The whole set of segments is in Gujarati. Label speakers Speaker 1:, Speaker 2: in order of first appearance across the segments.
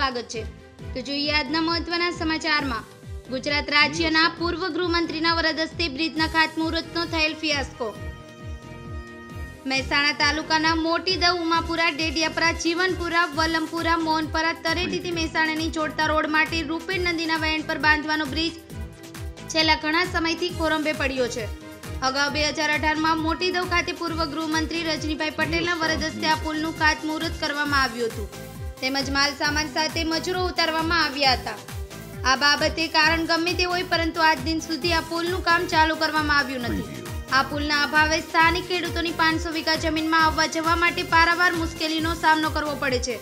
Speaker 1: સ્વાગત છે। તો જોઈએ આજના મહત્વના સમાચારમાં। ગુજરાત રાજ્યના પૂર્વ ગૃહમંત્રીના વરદ હસ્તે બ્રિજના ખાતમુહૂર્તનો થયેલ ફિયાસ્કો। મહેસાણા તાલુકાના મોટી દવ, ઉમાપુરા, ડેડિયાપરા, જીવનપુરા, વલમપુરા, મોહનપરા, તરેટીથી મહેસાણાની જોડતા રોડ માટે રૂપેણ નદીના વહેણ પર બાંધવાનો બ્રિજ છેલ્લા ઘણા સમયથી ખોરંભે પડ્યો છે। અગાઉ 2018માં મોટી દવ ખાતે પૂર્વ ગૃહમંત્રી રજનીભાઈ પટેલના વરદ હસ્તે આ પુલનું ખાતમુહૂર્ત કરવામાં આવ્યું હતું, તેમજ માલ સામાન સાથે મજૂરો ઉતારવામાં આવ્યા હતા। આ બાબતે કારણ ગમે તે હોય, પરંતુ આજ દિન સુધી આ પુલનું કામ ચાલુ કરવામાં આવ્યું નથી। આ પુલના અભાવે સ્થાનિક ખેડૂતોની 500 વીઘા જમીનમાં આવવા જવા માટે પારાવાર મુશ્કેલીનો સામનો કરવો પડે છે।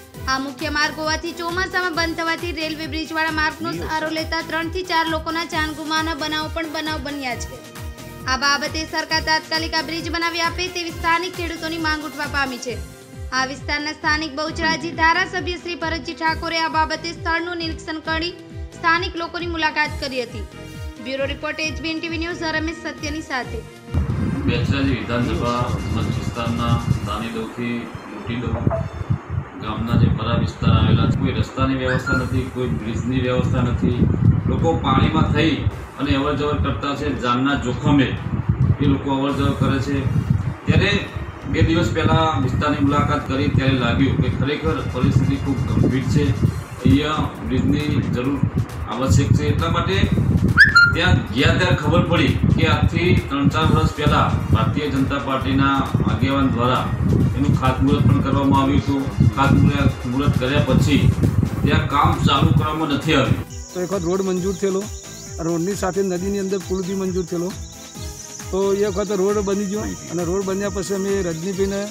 Speaker 1: આ મુખ્ય માર્ગ હોવાથી ચોમાસામાં બંધ થવાથી રેલવે બ્રિજવાળા માર્ગનો સહારો લેતા 3 થી 4 લોકોના જાન ગુમાવવાના બનાવ બન્યા છે। આ બાબતે સરકાર તાત્કાલિક આ બ્રિજ બનાવી આપે તેવી સ્થાનિક ખેડૂતોની માંગ ઉઠવા પામી છે। આ વિસ્તારના સ્થાનિક બહુચરાજી ધારાસભ્ય શ્રી ભરતજી ઠાકોરે આ બાબતે સ્થળનું નિરીક્ષણ કરી સ્થાનિક લોકોની મુલાકાત કરી હતી। Bureau report HBN TV news Ramesh સત્યની સાથે।
Speaker 2: બેચરાજી વિધાનસભા મત વિસ્તારના નાની દવથી મોટી દવ ગામના જે પરા વિસ્તાર આવેલા છે, કોઈ રસ્તાની વ્યવસ્થા નથી, કોઈ બ્રિજની વ્યવસ્થા નથી। લોકો પાણીમાં થઈ અને અવર જવર કરતા છે, જાનના જોખમે એ લોકો અવર જવર કરે છે। ત્યારે 2 દિવસ પહેલાં વિસ્તારની મુલાકાત કરી ત્યારે લાગ્યું કે ખરેખર પરિસ્થિતિ ખૂબ ગંભીર છે, અહીંયા બ્રિજની જરૂર આવશ્યક છે। એટલા માટે ત્યાં ગયા ત્યારે ખબર પડી કે આજથી 3-4 વર્ષ પહેલાં ભારતીય જનતા પાર્ટીના આગેવાન દ્વારા એનું ખાતમુહૂર્ત પણ કરવામાં આવ્યું હતું। ખાતમુહૂર્ત કર્યા પછી ત્યાં કામ ચાલુ કરવામાં નથી આવ્યું।
Speaker 3: તો એક વખત રોડ મંજૂર થયેલો, રોડની સાથે નદીની અંદર પુલ બી મંજૂર થયેલો, તો એ વખત રોડ બની ગયો અને રોડ બન્યા પછી અમે રજનીભાઈને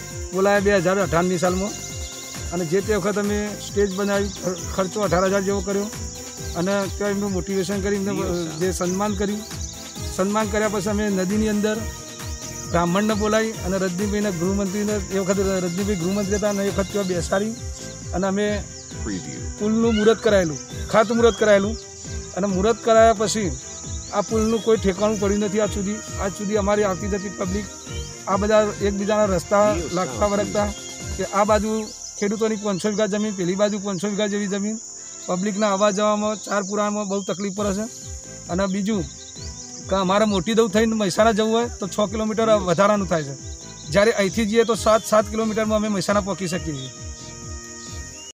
Speaker 3: બોલાયા 2018ની સાલમાં, અને જે તે વખત અમે સ્ટેજ બનાવી, ખર્ચો 18,000 જેવો કર્યો અને ત્યાં એમનું મોટિવેશન કરી, એમને જે સન્માન કર્યું, સન્માન કર્યા પછી અમે નદીની અંદર બ્રાહ્મણને બોલાવી અને રજનીભાઈને ગૃહમંત્રીને, એ વખત રજનીભાઈ ગૃહમંત્રી હતા અને એ વખત ત્યાં બેસાડી અને અમે પુલનું મુહૂર્ત કરાયેલું, ખાતમુહૂર્ત કરાયેલું। અને મુહૂર્ત કરાયા પછી આ પુલનું કોઈ ઠેકાણું પડ્યું નથી આજ સુધી અમારી આવતી જતી પબ્લિક આ બધા એકબીજાના રસ્તા લાગતા વળગતા કે આ બાજુ ખેડૂતોની 500 વીઘા જમીન, પેલી બાજુ 500 વીઘા જેવી જમીન, પબ્લિકના આવવા જવામાં 4 પુરાણમાં બહુ તકલીફ પડે છે। અને બીજું કે અમારે મોટી દવ થઈને મહેસાણા જવું હોય તો 6 કિલોમીટર વધારાનું થાય છે, જ્યારે અહીંથી જઈએ તો 7 કિલોમીટરમાં અમે મહેસાણા પહોંચી શકીએ છીએ।